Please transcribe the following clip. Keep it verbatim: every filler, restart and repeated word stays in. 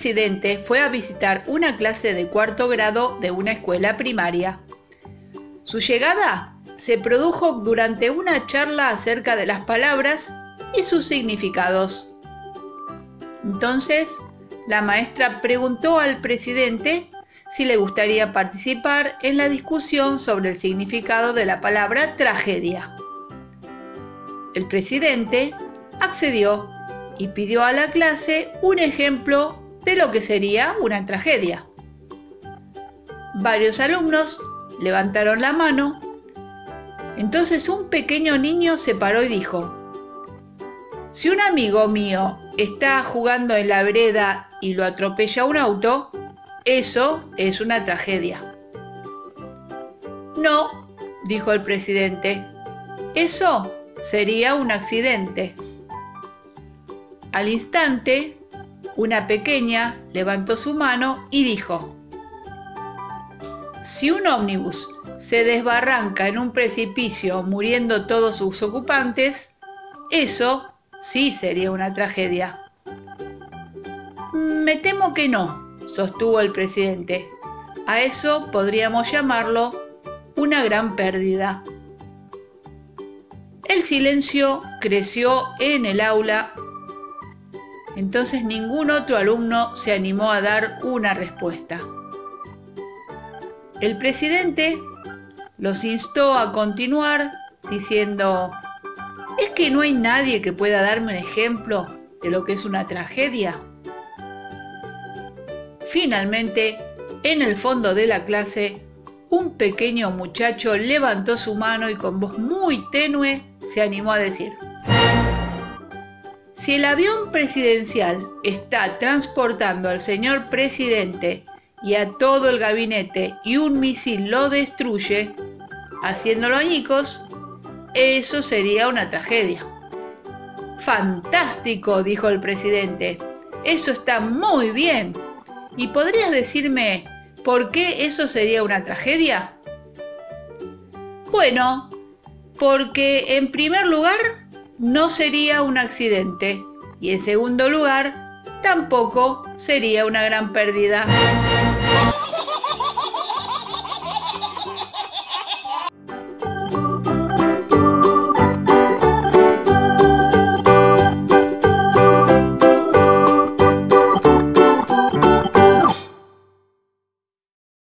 presidente fue a visitar una clase de cuarto grado de una escuela primaria. Su llegada se produjo durante una charla acerca de las palabras y sus significados. Entonces, la maestra preguntó al presidente si le gustaría participar en la discusión sobre el significado de la palabra tragedia. El presidente accedió y pidió a la clase un ejemplo de lo que sería una tragedia. Varios alumnos levantaron la mano. Entonces un pequeño niño se paró y dijo: si un amigo mío está jugando en la vereda y lo atropella un auto, eso es una tragedia. No, dijo el presidente, eso sería un accidente. Al instante, una pequeña levantó su mano y dijo: si un ómnibus se desbarranca en un precipicio muriendo todos sus ocupantes, eso sí sería una tragedia. Me temo que no, sostuvo el presidente. A eso podríamos llamarlo una gran pérdida. El silencio creció en el aula. Entonces ningún otro alumno se animó a dar una respuesta. El presidente los instó a continuar diciendo: ¿es que no hay nadie que pueda darme un ejemplo de lo que es una tragedia? Finalmente, en el fondo de la clase, un pequeño muchacho levantó su mano y con voz muy tenue se animó a decir: si el avión presidencial está transportando al señor presidente y a todo el gabinete y un misil lo destruye, haciéndolo añicos, eso sería una tragedia. ¡Fantástico!, dijo el presidente. Eso está muy bien. ¿Y podrías decirme por qué eso sería una tragedia? Bueno, porque en primer lugar no sería un accidente y en segundo lugar tampoco sería una gran pérdida.